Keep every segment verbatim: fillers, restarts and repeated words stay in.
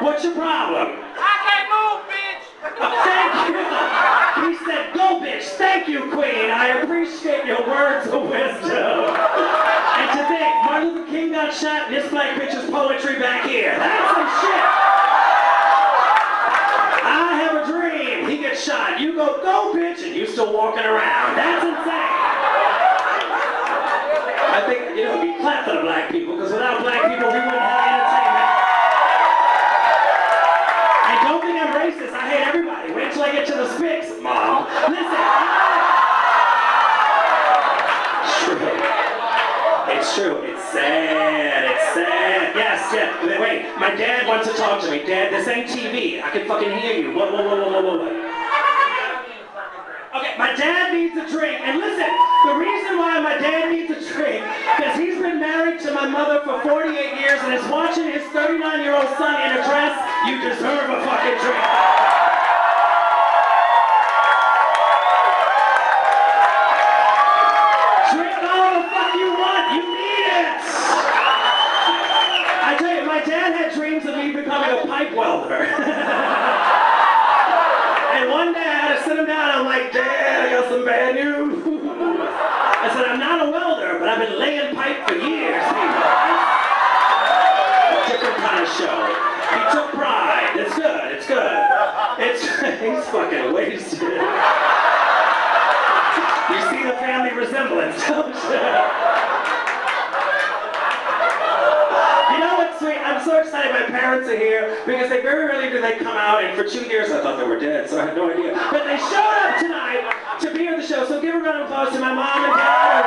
What's your problem? I can't move, bitch! Thank you! He said, go, bitch! Thank you, Queen! I appreciate your words of wisdom. And to think, Martin Luther King got shot, and this black bitch is poetry back here. That's some shit! I have a dream. He gets shot. You go, go, bitch, and you still walking around. That's insane. I think, you know, we clap for the black people, because without black people, we wouldn't have entertainment. And don't think I'm racist. I hate everybody. Wait till I get to the spics, Mom. Listen. It's true. It's true. It's sad. It's sad. Yes, yes. Wait, my dad wants to talk to me. Dad, this ain't T V. I can fucking hear you. Whoa, whoa, whoa, whoa, whoa, whoa. Okay, my dad needs a drink. And listen, the reason why my dad needs a drink, because he's been married to my mother for forty-eight years and is watching his thirty-nine-year-old son in a dress. You deserve a fucking drink. Drink all the fuck you want. You need it. I tell you, my dad had dreams of me becoming a pipe welder. And one day I had to sit him down. I'm like, Dad, I got some bad news. I said, I'm not a welder, but I've been laying pipe for years, people. A different kind of show. He took pride. It's good. It's good. It's he's fucking wasted. You see the family resemblance, don't you? You know what's sweet? I'm so excited my parents are here because they very rarely do they come out, and for two years I thought they were dead, so I had no idea. But they showed up tonight to be at the show, so give a round of applause to my mom and dad.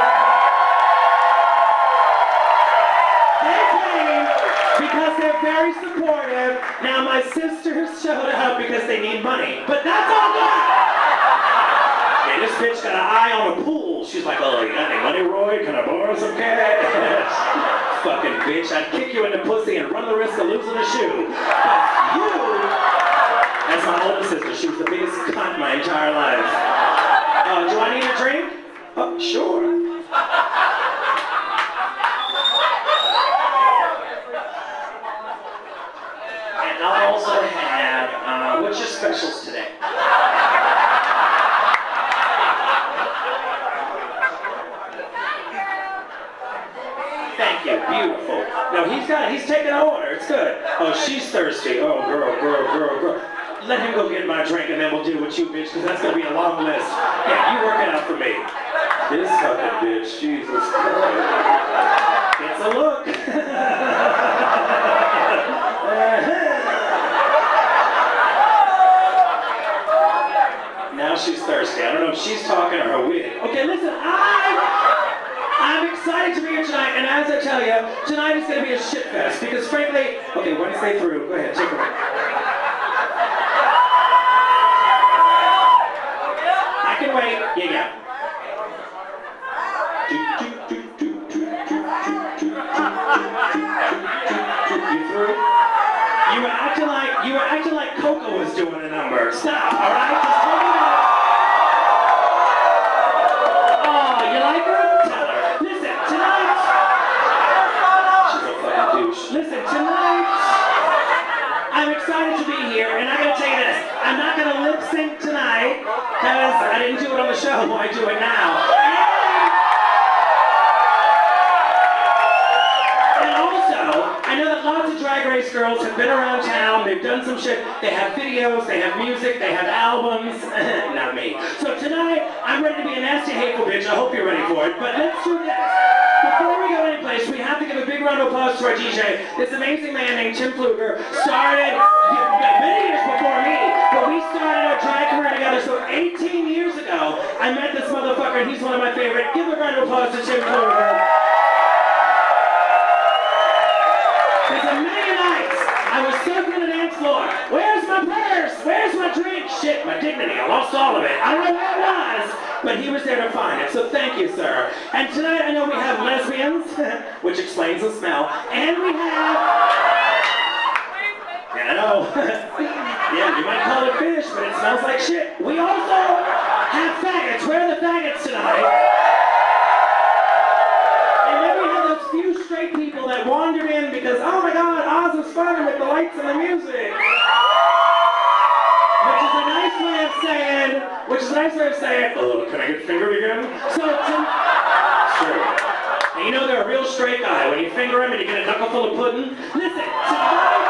They came because they're very supportive. Now my sisters showed up because they need money, but that's all good. Okay, this bitch got an eye on a pool. She's like, oh, you got any money, Roy? Can I borrow some cash? Fucking bitch, I'd kick you in the pussy and run the risk of losing a shoe. But you, as my older sister, she was the biggest cunt my entire life. Uh, do I need a drink? Oh, sure. And I'll also have, uh, what's your specials today? Thank you, beautiful. No, he's got it. He's taking an order. It's good. Oh, she's thirsty. Oh, girl, girl, girl, girl. Let him go get my drink and then we'll deal with you, bitch, because that's going to be a long list. Yeah, you work it out for me. This fucking bitch, Jesus Christ. It's a look. Now she's thirsty. I don't know if she's talking or her wig. Okay, listen, I... I'm excited to be here tonight, and as I tell you, tonight is going to be a shit fest, because frankly, okay, Wednesday through, go ahead, take a break. I can wait, yeah, yeah. You through? You were acting like, you were acting like Coco was doing a number. Stop, all right? Just hold it up. Oh, you like her? Listen, tonight, I'm excited to be here, and I'm going to tell you this. I'm not going to lip sync tonight, because I didn't do it on the show, I do it now. And, and also, I know that lots of Drag Race girls have been around town, they've done some shit, they have videos, they have music, they have albums. Not me. So tonight, I'm ready to be a nasty, hateful bitch. I hope you're ready for it, but let's do this. Before we go anyplace, we have to give a big round of applause to our D J. This amazing man named Tim Pfluger started many years before me, but we started our drag career together. So eighteen years ago, I met this motherfucker, and he's one of my favorite. Give a round of applause to Tim Pfluger. There's a million nights I was circling the dance floor. Where's my purse? Where's my drink? Shit, my dignity. I lost all of it. I don't know where it was. But he was there to find it, so thank you, sir. And tonight I know we have lesbians, which explains the smell, and we have... Yeah, I know. Yeah, you might call it fish, but it smells like shit. We also have faggots. Where are the faggots tonight? And then we have those few straight people that wandered in because, oh my God, Oz was fun with the lights and the music. Which is a nice way of saying, which is a nice way of saying, oh, can I get fingered again? So, to, true. And you know they're a real straight guy. When you finger him and you get a knuckle full of pudding, listen, tonight.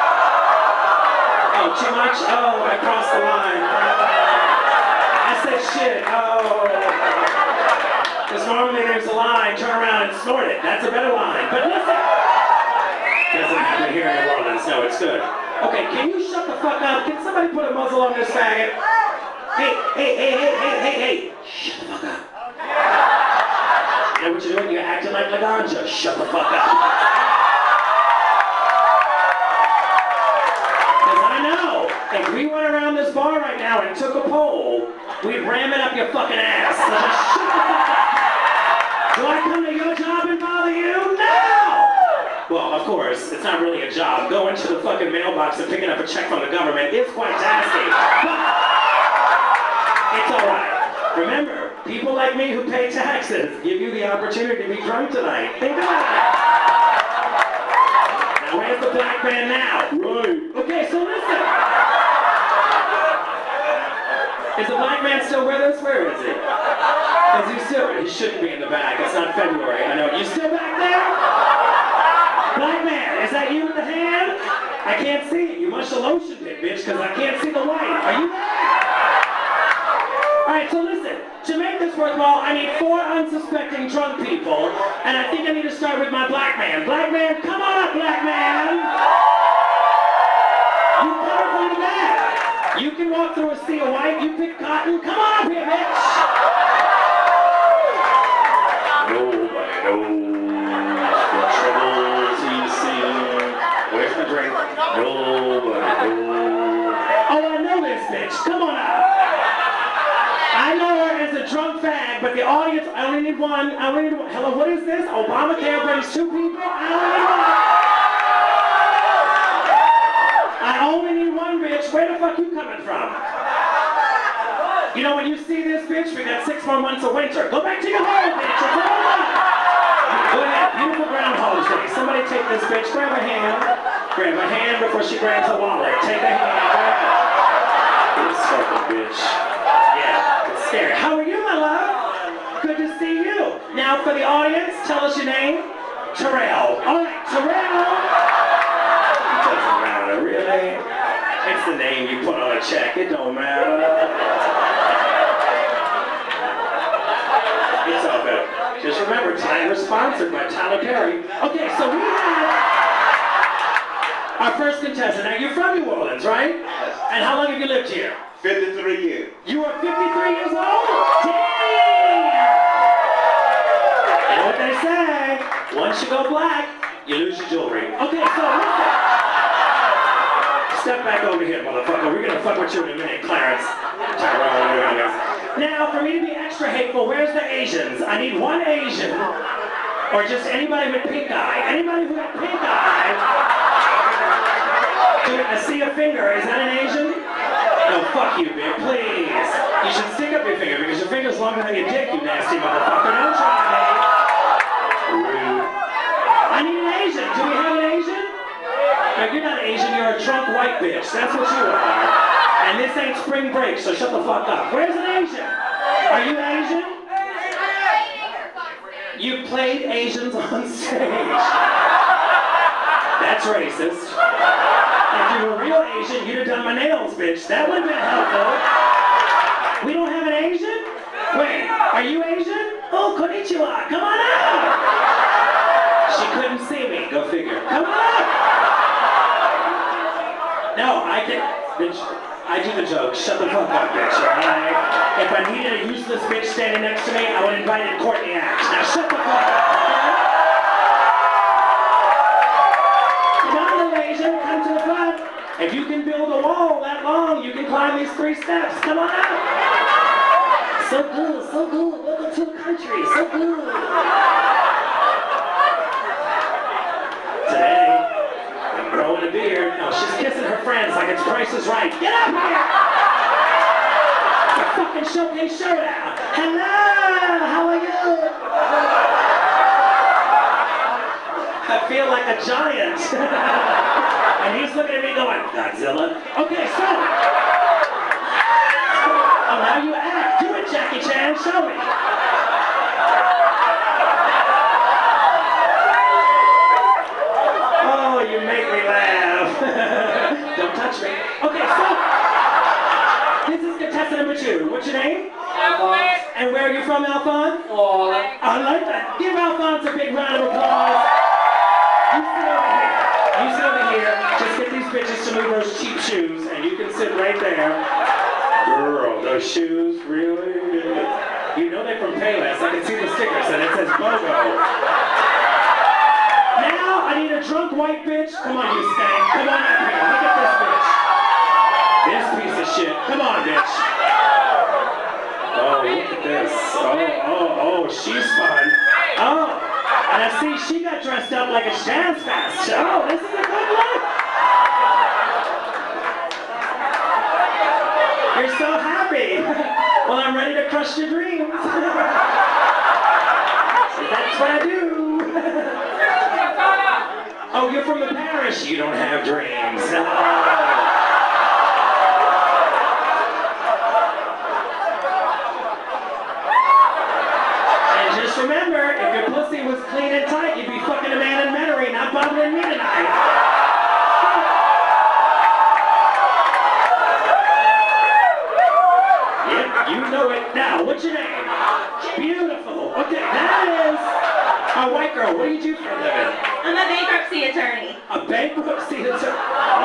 Oh, too much? Oh, I crossed the line. I said shit. Oh. Because normally there's a line, turn around and snort it. That's a better line. But listen. Doesn't happen here in New Orleans. No, it's good. Okay, can you shut the fuck up? Can somebody put a muzzle on this faggot? Hey, hey, hey, hey, hey, hey, hey. Shut the fuck up. You know what you're doing? You're acting like Laganja. Shut the fuck up. Because I know, if we went around this bar right now and took a poll, we'd ram it up your fucking ass. So just shut the fuck up. Do I come to your job and bother you? No! Well, of course, it's not really a job. Going to the fucking mailbox and picking up a check from the government is quite tasky. But it's alright. Remember, people like me who pay taxes give you the opportunity to be drunk tonight. Think about it. Now, where's the black man now? Right. Okay, so listen. Is the black man still with us? Where is he? Is he still? He shouldn't be in the back. It's not February. I know. You still back there? Black man, is that you with the hand? I can't see it. You must have lotioned it, bitch, because I can't see the light. Are you there? Alright, so listen. To make this worthwhile, I need four unsuspecting drunk people, and I think I need to start with my black man. Black man, come on up, black man! You come from the back. You can walk through a sea of white. You pick cotton. Come on up here, bitch! Nobody knows. Where's my drink? Nobody knows. Oh, I know this bitch. Come on out. I know her as a drunk fag, but the audience, I only need one. I only need one. Hello, what is this? Obamacare brings two people? I only need one. I only need one, bitch. Where the fuck you coming from? You know, when you see this, bitch, we got six more months of winter. Go back to your hole, bitch. It's all up. Go ahead, beautiful Groundhog Day. Somebody take this bitch, grab a hand. Grab a hand before she grabs a wallet. Take a hand, grab it. This fucking bitch. Yeah, it's scary. How are you, my love? Good to see you. Now for the audience, tell us your name. Terrell. Alright, Terrell. It doesn't matter, really. It's the name you put on a check. It don't matter. It's all good. Just remember, tonight we're sponsored by Tyler Perry. Okay, so we have our first contestant. Now, you're from New Orleans, right? Yes. And how long have you lived here? fifty-three years. You are fifty-three years old? Damn! You know what they say? Once you go black, you lose your jewelry. Okay, so listen. Step back over here, motherfucker. We're gonna fuck with you in a minute, Clarence. Tyrone, whatever it is. Now, for me to be extra hateful, where's the Asians? I need one Asian, or just anybody with pink eye. Anybody who got pink eye. Dude, I see a finger. Is that an Asian? No, fuck you, bitch. Please. You should stick up your finger, because your finger's longer than your dick, you nasty motherfucker. Don't try me. Rude. I need an Asian. Do we have an Asian? No, you're not Asian. You're a drunk white bitch. That's what you are. And this ain't spring break, so shut the fuck up. Where's an Asian? Are you Asian? You played Asians on stage. That's racist. If you were real Asian, you'd have done my nails, bitch. That would have been helpful. We don't have an Asian? Wait, are you Asian? Oh, konnichiwa. Come on out. She couldn't see me. Go figure. Come on out. No, I can... Bitch. I do the joke. Shut the fuck up, bitch, alright? If I needed a useless bitch standing next to me, I would invite in Courtney Act. Now shut the fuck up, okay? Come on, little Asian, come to the front. If you can build a wall that long, you can climb these three steps. Come on out. So good, so good. Welcome to the country. So good. Today, I'm growing a beard. No, she's kissing her friends like it's Price is Right. Get up here! It's a fucking showcase showdown. Hello, how are you? I feel like a giant. And he's looking at me going, Godzilla. Okay, so. Oh, now you act. Do it, Jackie Chan. Show me. Oh, you make me laugh. Don't touch me. Okay, so. This is contestant number two. What's your name? Alphonse. And where are you from, Alphonse? Oh, I like that. Give Alphonse a big round of applause. You sit over here. You sit over here. Just get these bitches to move those cheap shoes, and you can sit right there. Girl, those shoes, really? You know they're from Payless. I can see the stickers, and it says BOGO. Now, I need a drunk white bitch. Come on, you stank. Come on up here. Look at this bitch. This piece of shit. Come on, bitch. Oh, look at this. Oh, oh, oh, she's fun. Oh, and I see she got dressed up like a dance fest. Oh, this is a good look. You're so happy. Well, I'm ready to crush your dreams. That's what I do. Oh, you're from the parish. You don't have dreams. Oh. Remember, if your pussy was clean and tight, you'd be fucking a man in Metairie, not bothering me tonight. Yep, you know it. Now, what's your name? Beautiful. Okay, that is a white girl. What do you do for a living? I'm a bankruptcy attorney. A bankruptcy attorney?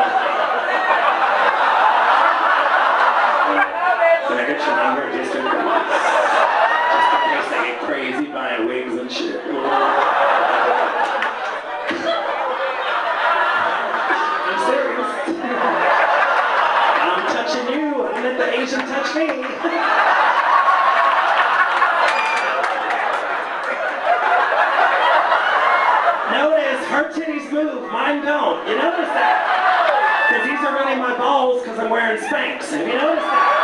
Can I get your number just in case? They get crazy buying wigs and shit. I'm serious. I'm touching you. I let the Asian touch me. Notice her titties move, mine don't. You notice that? Because these are really my balls because I'm wearing Spanx. Have you noticed that?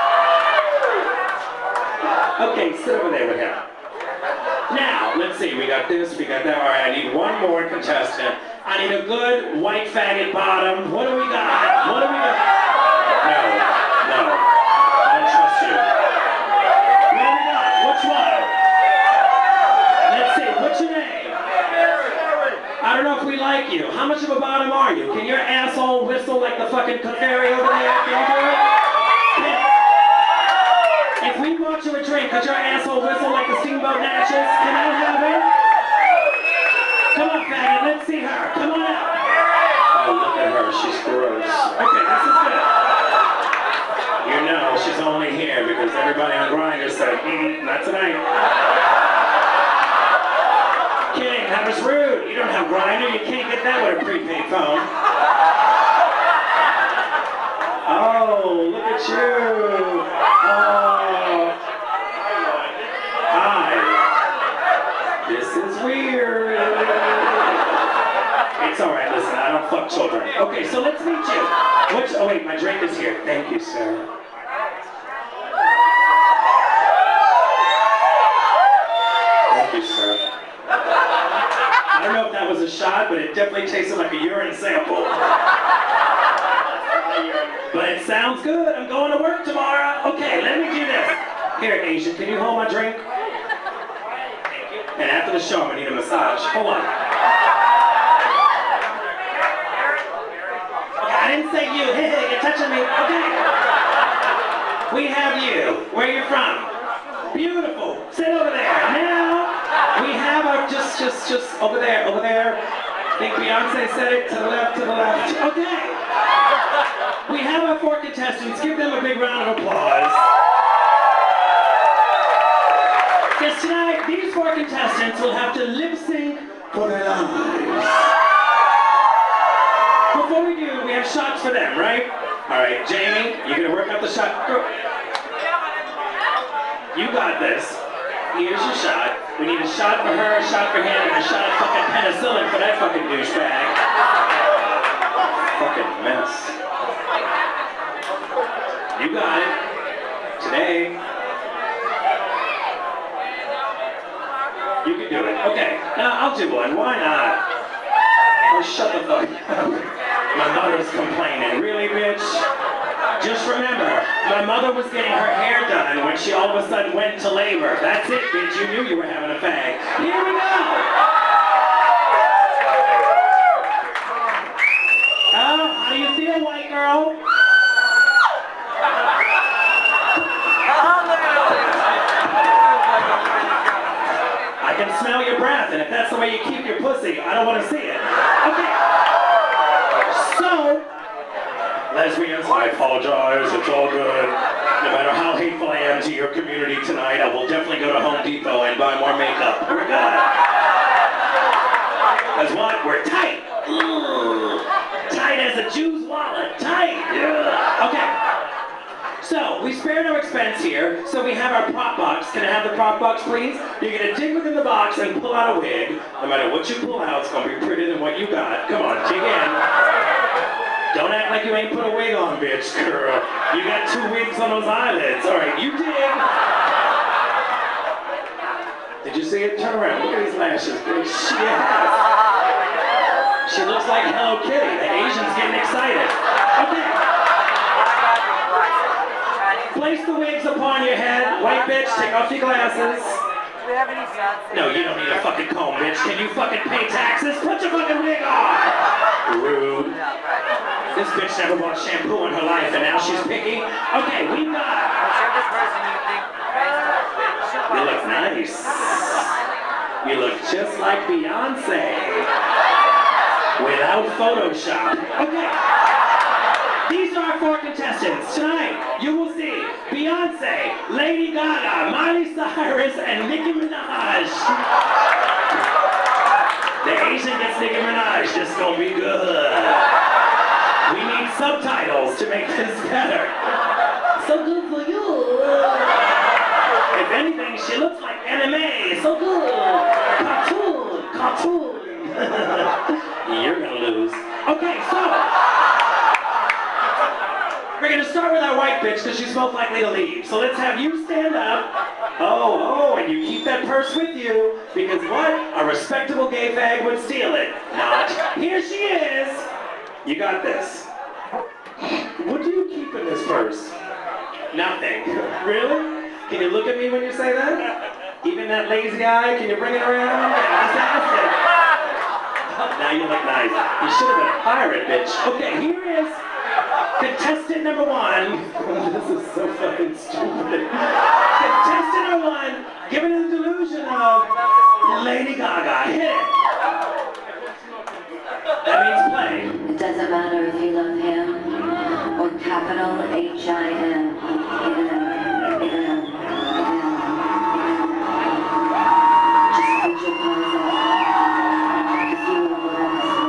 Okay, sit over there with him. Now, let's see, we got this, we got that. All right, I need one more contestant. I need a good white faggot bottom. What do we got? What do we got? No, no, I don't trust you. What do we got? Which one? Let's see, what's your name? I don't know if we like you. How much of a bottom are you? Can your asshole whistle like the fucking Clefairy over there? Can you do it? If we bought you a drink, could your asshole whistle like the Steamboat Natchez? Can I have it? Come on, faggot, let's see her. Come on out. Oh, look at her, she's gross. Okay, this is good. You know, she's only here because everybody on Grindr said, mm, not tonight. Kidding, that was rude. You don't have Grindr, you can't get that with a prepaid phone. Oh, look at you. Oh. Hi. This is weird. It's alright, listen, I don't fuck children. Okay, so let's meet you. What's, oh wait, my drink is here. Thank you, sir. Thank you, sir. I don't know if that was a shot, but it definitely tasted like a urine sample. But it sounds good. I'm going to work tomorrow. Okay, let me do this. Here, Asian, can you hold my drink? And after the show, I'm going to need a massage. Hold on. Okay, I didn't say you. Hey, hey, you're touching me. Okay. We have you. Where are you from? Beautiful. Sit over there. Now, we have our, just, just, just over there, over there. I think Beyonce said it, to the left, to the left. Okay. We have our four contestants. Give them a big round of applause. Because tonight, these four contestants will have to lip sync for their lives. Before we do, we have shots for them, right? All right, Jamie, you're going to work out the shot. Go. You got this. Here's your shot. We need a shot for her, a shot for him, and a shot of fucking penicillin for that fucking douchebag. Fucking mess. You got it. Today. You can do it. Okay. Now I'll do one. Why not? Oh, shut the fuck up. My mother's complaining. Really, bitch? Just remember, my mother was getting her hair done when she all of a sudden went to labor. That's it, bitch. You knew you were having a fag. Here we go. Oh, how do you feel, white girl? I can smell your breath, and if that's the way you keep your pussy, I don't want to see it. Okay. So, lesbians, I apologize, it's all good. No matter how hateful I am to your community tonight, I will definitely go to Home Depot and buy more makeup. We're good. Because what? We're tight. Ugh. Tight as a Jew's wallet. Tight. Ugh. Okay. So, we spared no expense here, so we have our prop box. Can I have the prop box, please? You're going to dig within the box and pull out a wig. No matter what you pull out, it's going to be prettier than what you got. Come on, dig in. Don't act like you ain't put a wig on, bitch, girl. You got two wigs on those eyelids. All right, you dig. Did you see it? Turn around. Look at these lashes, bitch. Yes. She looks like Hello Kitty. The Asian's getting excited. Okay. Place the wigs upon your head. White bitch, take off your glasses. Do we have any shots? No, you don't need a fucking comb, bitch. Can you fucking pay taxes? Put your fucking wig on. Rude. This bitch never bought shampoo in her life and now she's picky. Okay, we got. Whichever person you think You look nice. You look just like Beyonce. Without Photoshop. Okay. These are our four contestants. Tonight, you will see Beyonce, Lady Gaga, Miley Cyrus, and Nicki Minaj. The Asian gets Nicki Minaj. This is gonna be good. We need subtitles to make this better. So good for you. If anything, she looks like anime. So good. Cartoon. Cartoon. You're gonna lose. Okay, so. We're gonna start with our white bitch because she's most likely to leave. So let's have you stand up. Oh, oh, and you keep that purse with you because what? A respectable gay fag would steal it. Not. Here she is. You got this. What do you keep in this purse? Nothing. Really? Can you look at me when you say that? Even that lazy eye, can you bring it around? Just ask it. Now you look nice. You should have been a pirate, bitch. Okay, here is contestant number one. This is so fucking stupid. Contestant number one, given the delusion of Lady Gaga. Hit it. That means play. It doesn't matter if you love him or capital H I M. Just put your paws up. Because you will have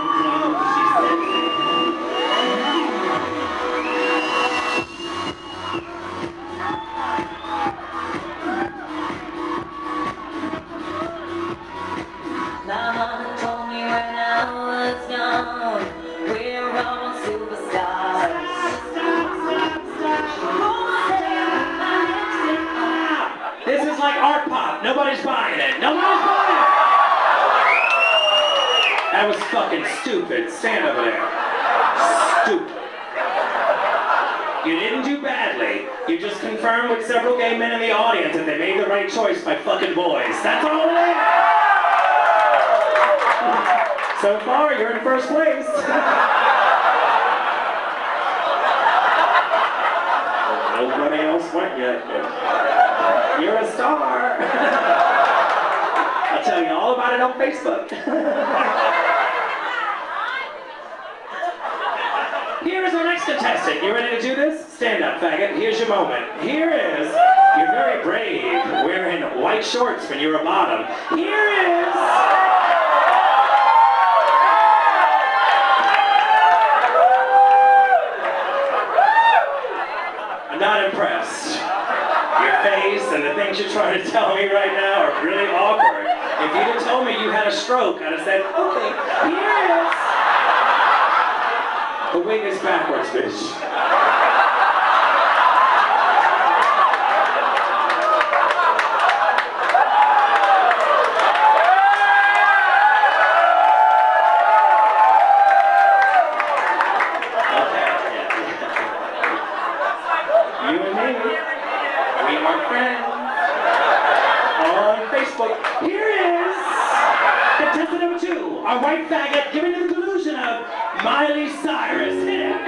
Mama told me when I was young, we're all superstars. This is like art pop. Nobody's buying it. Nobody's buying it. That was fucking stupid. Stand over there. Stupid. You didn't do badly. You just confirmed with several gay men in the audience that they made the right choice by fucking boys. That's all it is. So far, you're in first place. Nobody else went yet. You're a star. I'll tell you all about it on Facebook. Here is our next contestant. You ready to do this? Stand up, faggot. Here's your moment. Here is, you're very brave, wearing white shorts when you're a bottom. Here is... I'm not impressed. Your face and the things you're trying to tell me right now are really awkward. If you'd have told me you had a stroke, I'd have said, okay, here it is. The wig is backwards, bitch. my friends on Facebook. Here is contestant number two, our white faggot giving you the delusion of Miley Cyrus. Hit it.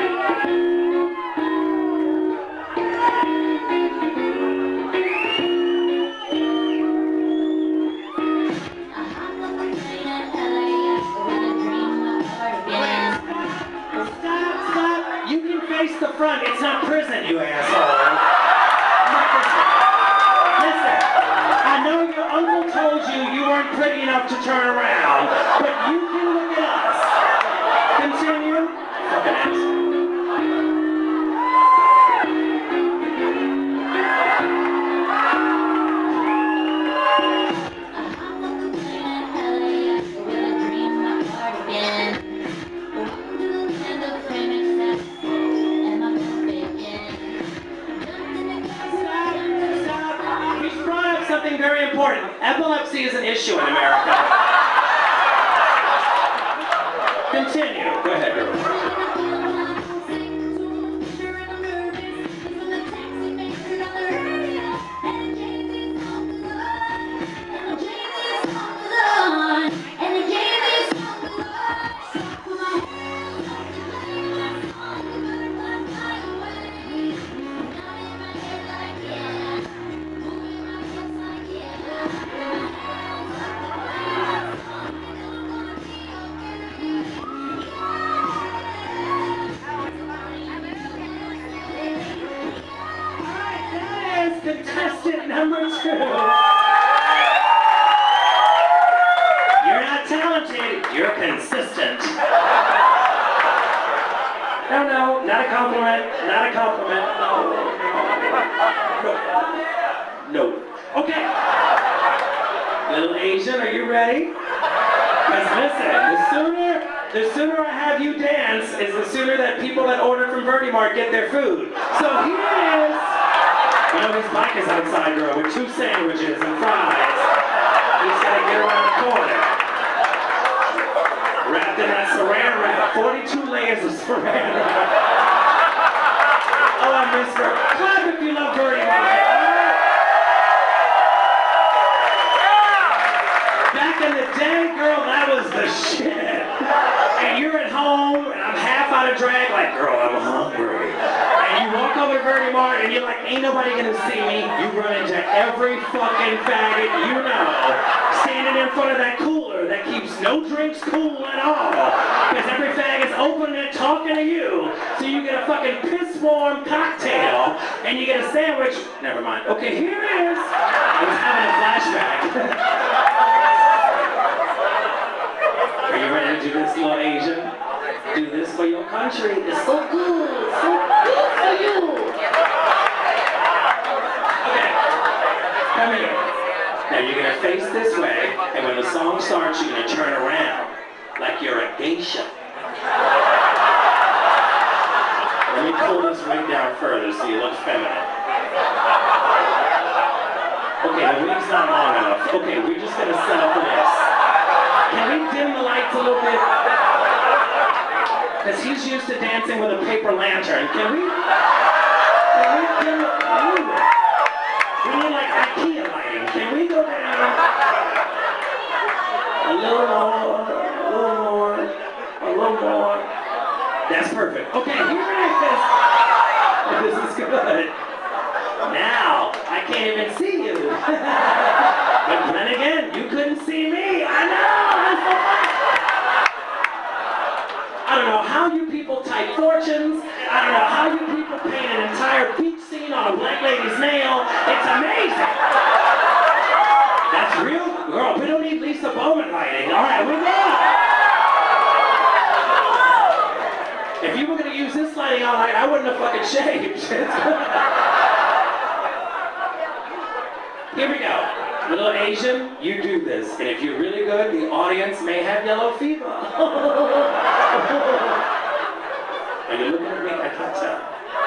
Face the front. It's not prison, you asshole. Listen, I know your uncle told you you weren't pretty enough to turn around, but you can look at us. Continue. Fucking asshole. Something very important. Epilepsy is an issue in America. Continue. Go ahead, girl. Contestant number two. You're not talented, you're consistent. No, no, not a compliment, not a compliment. No, no, no. Okay. Little Asian, are you ready? Because listen, the sooner, the sooner I have you dance is the sooner that people that order from Birdie Mart get their food. So here it is. You know, his bike is outside, girl, with two sandwiches and fries. He's got to get around the corner. Wrapped in that saran wrap. forty-two layers of saran wrap. Oh, I miss her. Clap if you love Birdie Mart. Back in the day, girl, that was the shit. And you're at home, and I'm half out of drag, like, girl, I'm hungry. And you walk over to Birdie Mart and you're like, ain't nobody gonna see me. You run into every fucking faggot you know, standing in front of that cooler that keeps no drinks cool at all. Because every faggot's opening it, talking to you. So you get a fucking piss-warm cocktail and you get a sandwich. Never mind. Okay, here it is. I was having a flashback. Are you ready to do this, little Asian? Do this for your country. It's so good. So good for you. Okay. Come here. Now you're going to face this way, and when the song starts, you're going to turn around like you're a geisha. Let me pull this wig down further so you look feminine. Okay, the wig's not long enough. Okay, we're just going to settle for this. Can we dim the lights a little bit? Because he's used to dancing with a paper lantern. Can we? Can we dim it? We need like IKEA lighting. Can we go down? A little more, a little more, a little more. That's perfect. Okay, here it is. This is good. Now, I can't even see you. But then again, you couldn't see me. I know. That's so funny. I don't know how you people type fortunes. I don't know how you people paint an entire beach scene on a black lady's nail. It's amazing. That's real. Girl, we don't need Lisa Bowman lighting. All right, we're good. If you were going to use this lighting all night, I wouldn't have fucking shaved. Here we go. Little Asian, you do this. And if you're really good, the audience may have yellow fever. When you're looking at me, I can't tell.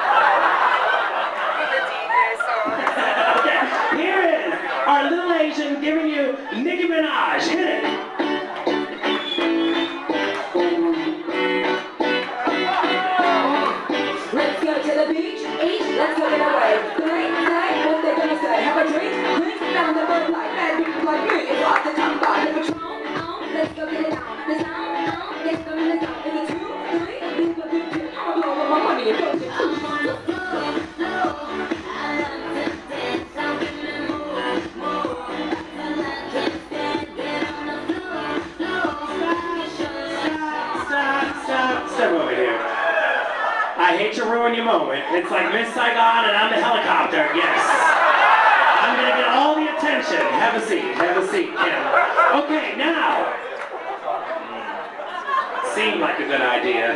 Okay, here is our little Asian giving you Nicki Minaj. Hit it. Let's go to the beach, eat, let's go get away. Tonight, tonight, what they're gonna say. I hate to ruin your moment. It's like Miss Saigon and I'm the helicopter. Yes. I'm going to get all the attention. Have a seat. Have a seat, Kim. Okay, now. Seemed like a good idea.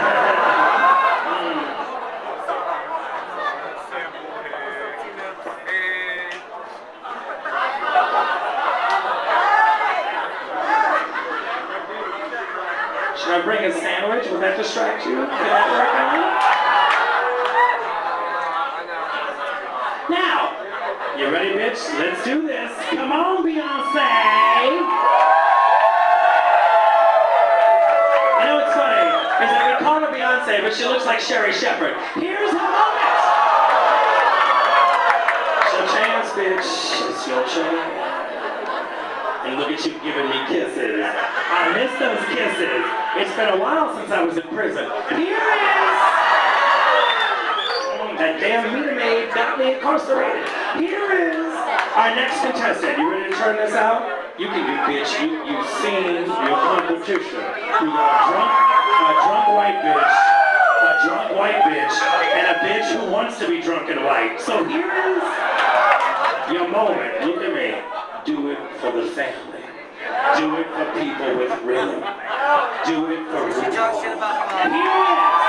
Should I bring a sandwich? Will that distract you? Can that work out? Now, you ready, bitch? Let's do this. Come on, Beyonce! I know it's funny, is that we call her Beyonce, but she looks like Sherry Shepherd. Here's her moment! It's your chance, bitch. It's your chance. And look at you giving me kisses. I miss those kisses. It's been a while since I was in prison. Here it is! Mm, that damn meter maid got me incarcerated. Here is our next contestant. You ready to turn this out? You can do, bitch. You, you've seen your competition. You got a drunk, a drunk white bitch, a drunk white bitch, and a bitch who wants to be drunk and white. So here is your moment. Look at me. Do it for the family. Do it for people with rhythm. Do it for RuPaul. Here it is.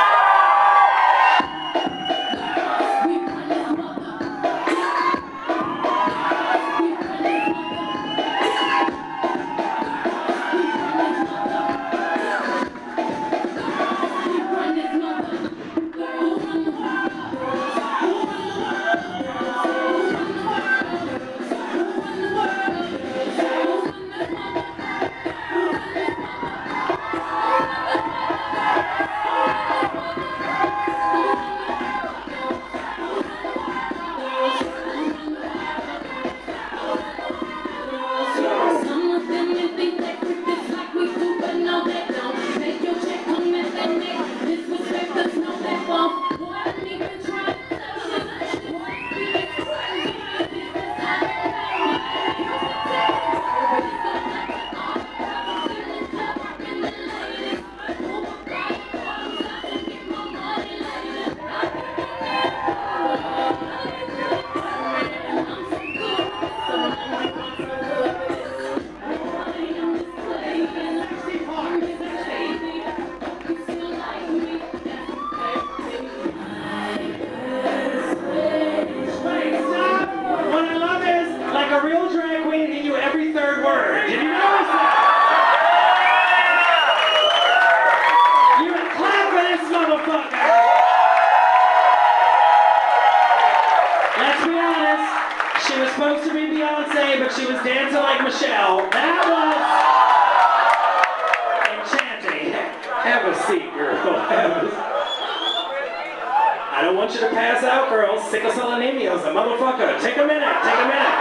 Supposed to be Beyonce, but she was dancing like Michelle. That was enchanting. Have a seat, girl. Have a... I don't want you to pass out, girls. Sickle cell anemia's a motherfucker. Take a minute. Take a minute.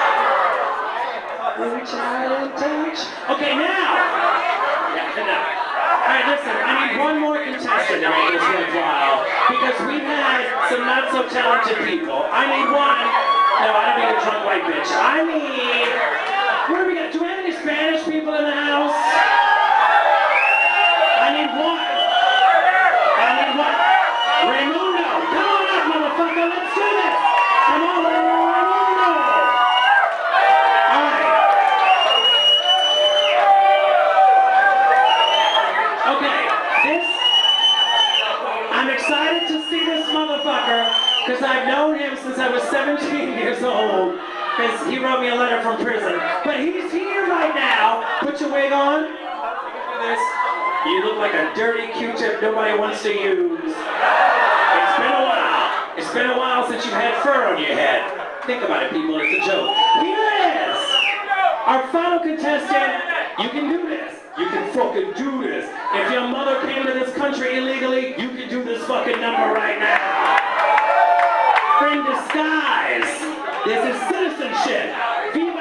Okay, now. Yeah, enough. All right, listen. I need one more contestant to make this worthwhile because we've had some not so talented people. I need one. No, I don't need a drunk white bitch. I need... What do we got? Do we have any Spanish people in the house? I need one. I need one. Raimundo, come on up, motherfucker. Let's do this. Come on, Raimundo. All right. Okay, this... I'm excited to see this motherfucker. Because I've known him since I was seventeen years old, because he wrote me a letter from prison. But he's here right now. Put your wig on. This. You look like a dirty Q-tip nobody wants to use. It's been a while. It's been a while since you've had fur on your head. Think about it, people. It's a joke. Here it is. Our final contestant. You can do this. You can fucking do this. If your mother came to this country illegally, you can do this fucking number right now. In disguise. This is citizenship. Viva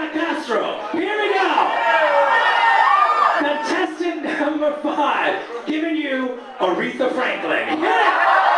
Franklin. Hit it!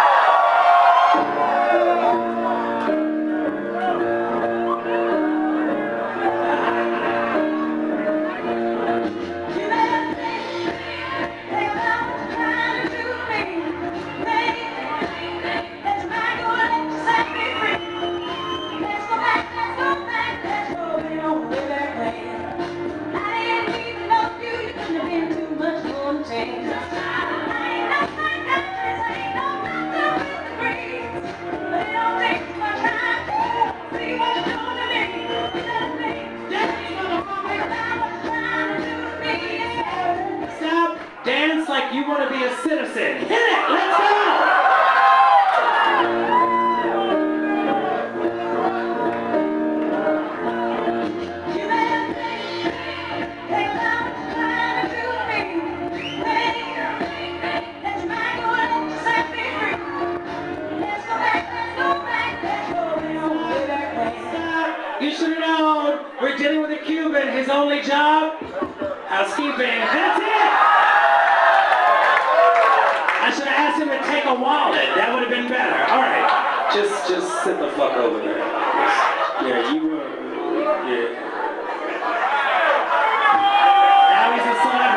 Dance like you want to be a citizen. Hit it! Let's go! You should have known. We're dealing with a Cuban. His only job? Housekeeping. That's it! I should have asked him to take a wallet. That would have been better. All right. Just, just sit the fuck over there. Yeah, you were. Yeah. Now he's a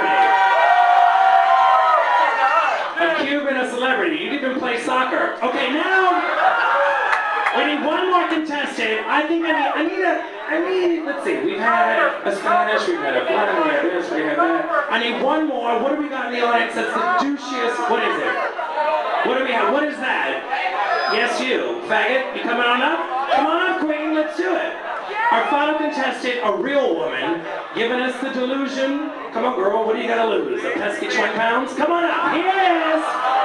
celebrity. A Cuban, a celebrity. You'd even play soccer. Okay, now we need one more contestant. I think I need. I need a. I need. Let's see. We've had a Spanish. We've had a Latin. We had this. We had that. I need one more. What do we got in the audience that's the douchiest? What is it? What do we have? What is that? Yes, you. Faggot, you coming on up? Come on up, queen. Let's do it. Our final contestant, a real woman, giving us the delusion. Come on, girl. What do you got to lose? A pesky twenty pounds? Come on up. Here it is.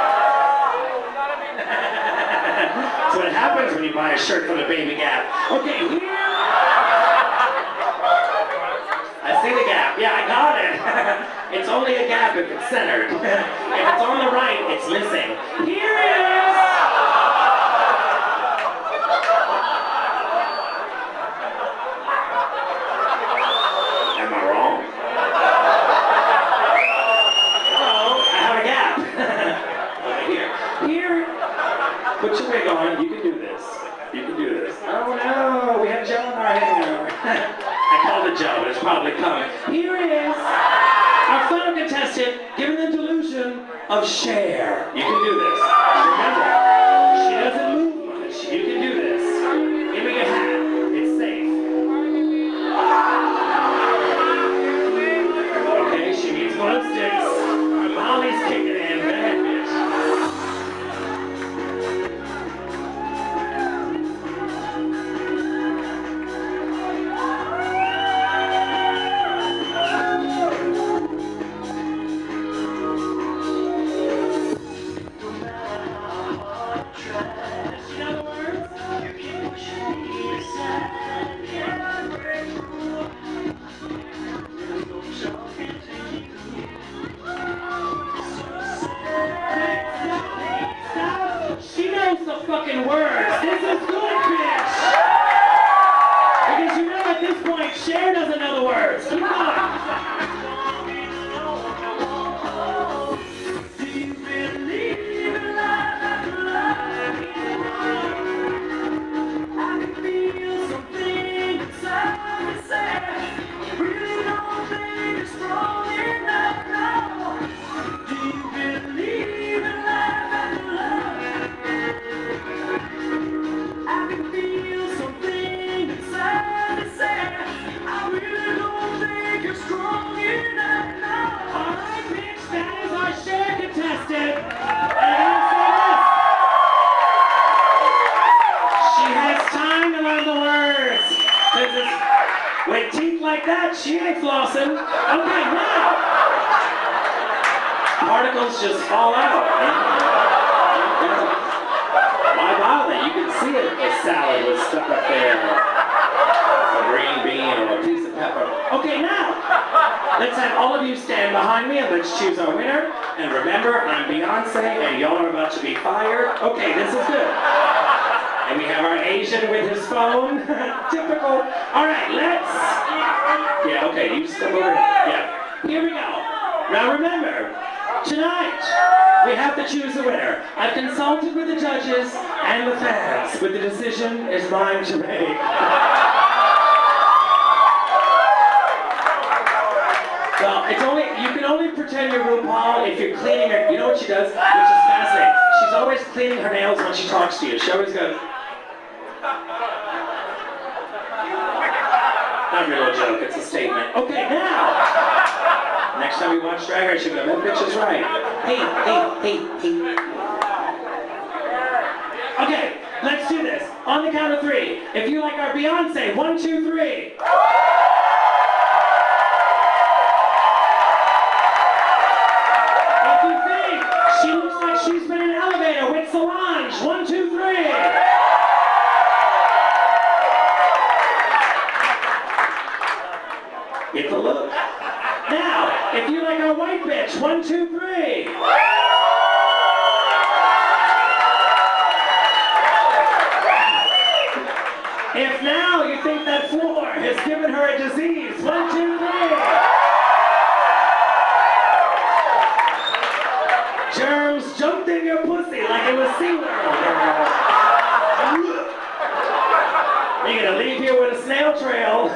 That's what happens when you buy a shirt from the Baby Gap. Okay, here. I see the gap. Yeah, I got it. It's only a gap if it's centered. If it's on the right, it's missing. Here it is! Am I wrong? Hello, I have a gap. Over here. Here. Put your wig on. You can do this. You can do this. Oh no, we have gel in our hair. I called it Joe, but it's probably coming. Here it is. Our final contestant, given the delusion of Cher. You can do this. Remember, she doesn't move much. You can do this. Give me your hat. It's safe. Okay, she needs glow sticks. Her Molly's kicking in. Bad bitch. Fucking words. This is good, bitch. Because you know at this point, Cher doesn't know the words. Keep going. Do you believe in life after life? I can feel something inside me say, really don't think it's strong enough now. Do you believe in life after life? I can feel something inside me say, I really don't think you're strong enough now. Alright, bitch, that is our Cher contestant. And I say this. She has time to learn the words. With teeth like that, she ain't flossing. Okay, now. Particles just fall out. Why bother? You can see it. A salad was stuck up there. A green bean or a piece of pepper. Okay, now, let's have all of you stand behind me and let's choose our winner. And remember, I'm Beyonce and y'all are about to be fired. Okay, this is good. And we have our Asian with his phone. Typical. All right, let's. Yeah, okay, you step over. Yeah, here we go. Now remember, Tonight, we have to choose the winner. I've consulted with the judges and the fans, but the decision is mine to make. Well, it's only, you can only pretend you're RuPaul if you're cleaning her, you know what she does, which is fascinating. She's always cleaning her nails when she talks to you. She always goes, not really a joke, it's a statement. Okay, now, next time we watch Drag Race, you go, that bitch is right. Hey, hey, hey, hey. Okay, let's do this. On the count of three. If you like our Beyonce, one, two, three. If you think she looks like she's been in an elevator with Solange, one, two, three. It's a look. Now, if you like our white bitch, one, two, three. If now you think that floor has given her a disease, one, two, three. Germs jumped in your pussy like it was SeaWorld. You're gonna leave here with a snail trail.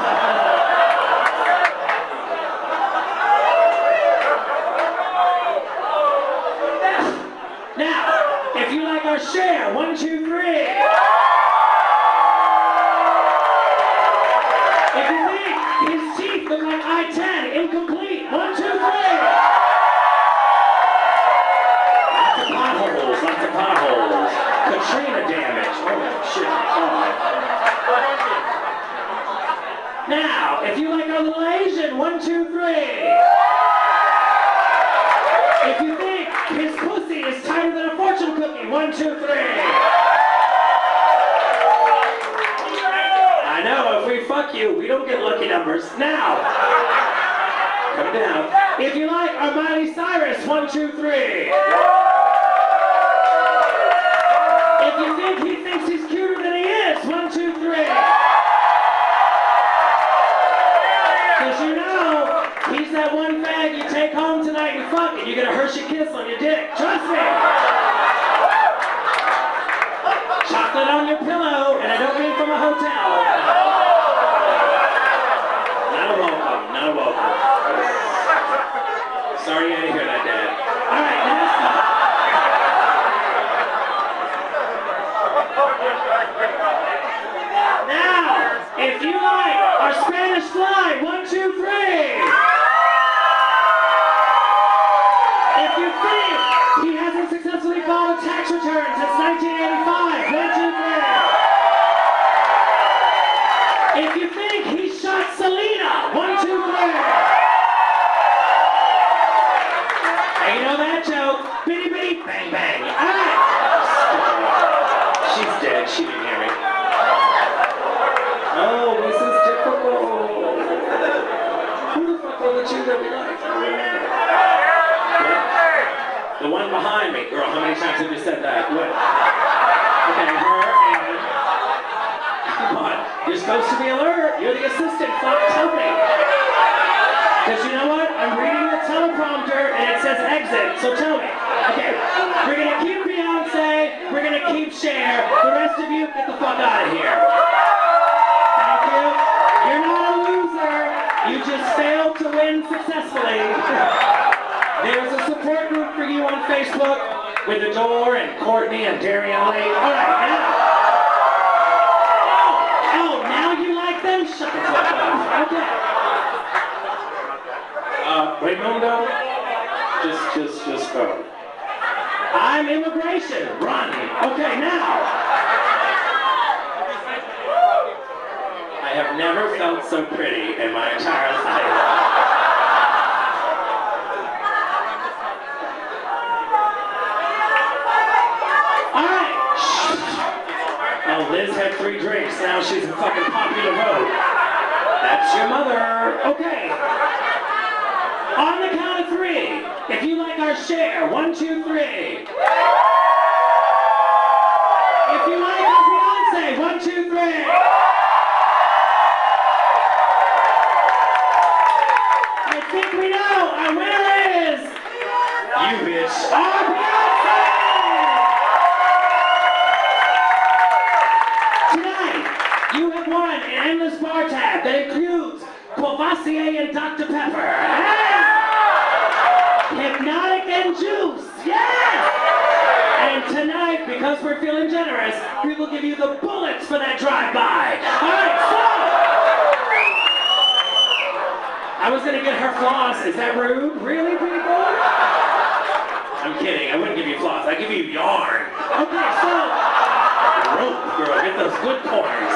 Now, if you like our share, one, two, three. If you think his teeth look like I ten, incomplete, one, two, three. Lots of potholes, lots of potholes. Katrina damage. Oh, shit. Oh. Now, if you like our little Asian, one, two, three. If you think his pussy is tighter than a fortune cookie, one, two, three. I know, if we fuck you, we don't get lucky numbers. Now, come down. If you like our Miley Cyrus, one, two, three. If you think he thinks he's cuter than he is, one, two, three. Because you know, he's that one fag you take home tonight and fuck it. You get a Hershey kiss on your dick. Trust me. Chocolate on your pillow, and I don't mean from a hotel. Not a welcome, not a welcome. Sorry you had to hear that, Dad. All right, next up. Now, if you like our Spanish Fly, one, two, three. If you think he hasn't successfully filed a tax return since nineteen eighty-five, one, two, three. If you think he shot Selena, one, two, three. And you know that joke? Bitty bitty bang bang. Alright. She's dead. She didn't hear me. Oh, this is difficult. Who the fuck will let you that we like? Yeah. The one behind me. Girl, how many times have you said that? What? Okay, her and... Come on. You're supposed to be alert. You're the assistant. Fuck, tell me. Because you know what? I'm reading the teleprompter and it says exit, so tell me. Okay, we're going to keep Beyonce, we're going to keep Cher. The rest of you, get the fuck out of here. Thank you. You're not a loser. You just failed to win successfully. There's a support group for you on Facebook with Adore and Courtney and Darian Lee. All right, now. Oh, oh, now you like them? Shut the fuck up. Okay. Uh, wait, Mundo. Just, just, just go. I'm immigration. Run. Okay, now. I have never felt so pretty in my entire life. All right. Oh, Liz had three drinks. Now she's a fucking popular vote. That's your mother. Okay. On the count of three, if you like our share, one, two, three. If you like our Beyonce, one, two, three. I think we know our winner is C A and Doctor Pepper. And Hypnotic and Juice. Yes! And tonight, because we're feeling generous, we will give you the bullets for that drive-by. All right, so... I was gonna get her floss. Is that rude? Really, people? I'm kidding. I wouldn't give you floss. I'd give you yarn. Okay, so... Rope, girl. Get those good corners.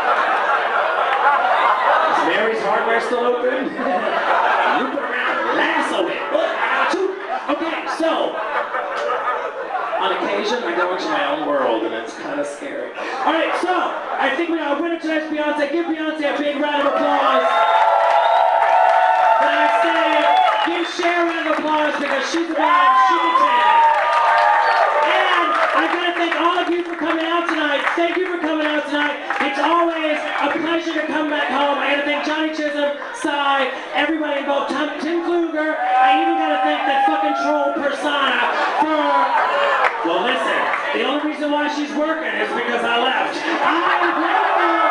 Is Mary's Hardware still open? Loop it around. Lasso it. Okay, so... On occasion, I go into my own world, and it's kind of scary. All right, so... I think we are winner tonight's Beyonce. Give Beyonce a big round of applause. But I say, give Cher a round of applause because she's the one she can take it. And I gotta thank all of you for coming out tonight. Thank you for coming out tonight. It's always a pleasure to come back home. I gotta thank Johnny Chisholm, Cy, everybody involved, Tom, Tim Kluger. I even gotta thank that fucking troll persona for, well listen, the only reason why she's working is because I left. I'm grateful.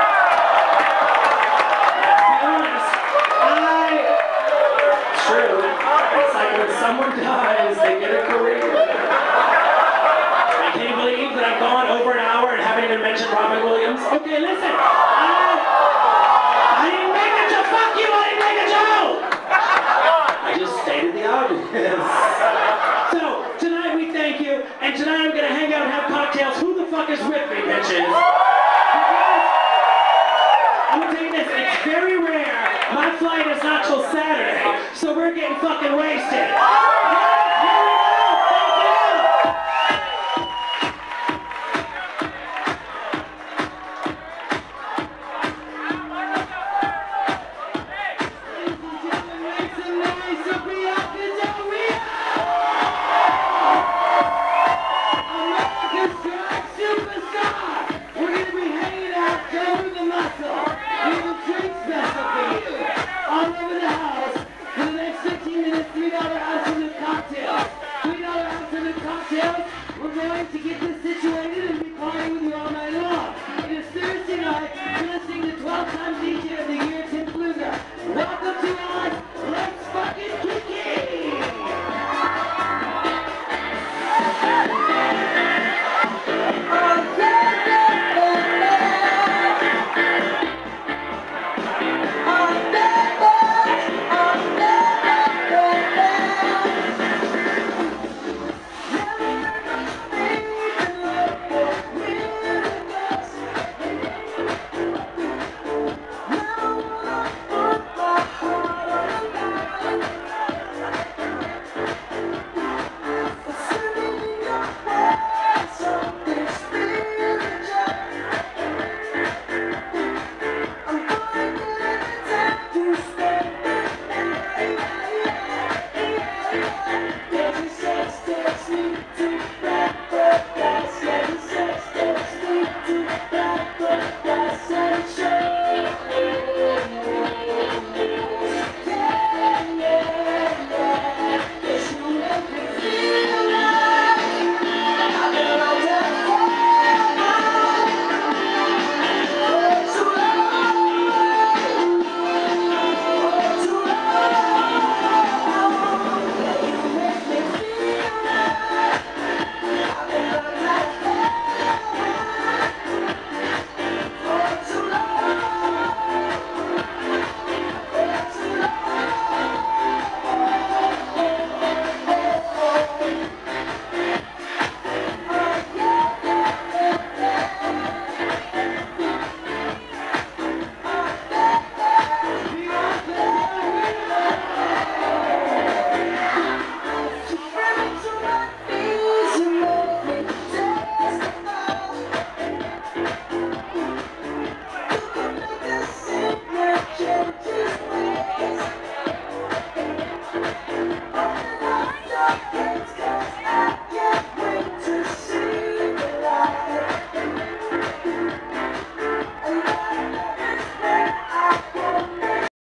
Let's be honest. I True. It's like when someone dies, they get a career. I can't believe that I've gone over an hour and haven't even mentioned Robin Williams. Okay, listen. I, I didn't make a joke. Fuck you, I didn't make a joke. I just stated the obvious. So, tonight we thank you, and tonight I'm going to hang out and have cocktails. Who the fuck is with me, bitches? Because, I'm going to tell you this, it's very rare. My flight is not till Saturday, so we're getting fucking wasted. Here we go! Thank you! Make some noise for Bianca Del Rio! America's